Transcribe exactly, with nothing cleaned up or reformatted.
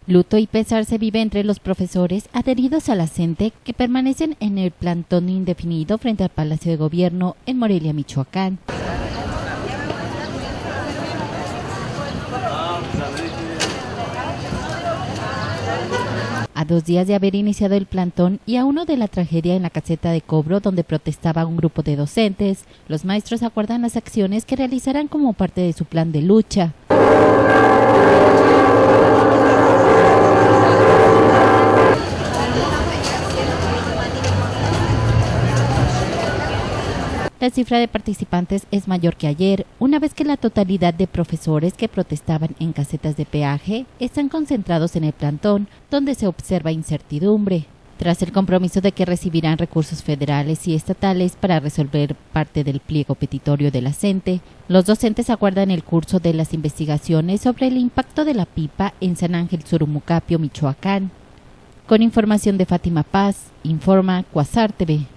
Luto y pesar se vive entre los profesores adheridos a la CENTE que permanecen en el plantón indefinido frente al Palacio de Gobierno en Morelia, Michoacán. A dos días de haber iniciado el plantón y a uno de la tragedia en la caseta de cobro donde protestaba un grupo de docentes, los maestros acuerdan las acciones que realizarán como parte de su plan de lucha. La cifra de participantes es mayor que ayer, una vez que la totalidad de profesores que protestaban en casetas de peaje están concentrados en el plantón, donde se observa incertidumbre. Tras el compromiso de que recibirán recursos federales y estatales para resolver parte del pliego petitorio de la CENTE, los docentes aguardan el curso de las investigaciones sobre el impacto de la pipa en San Ángel Surumucapio, Michoacán. Con información de Fátima Paz, informa Cuasar T V.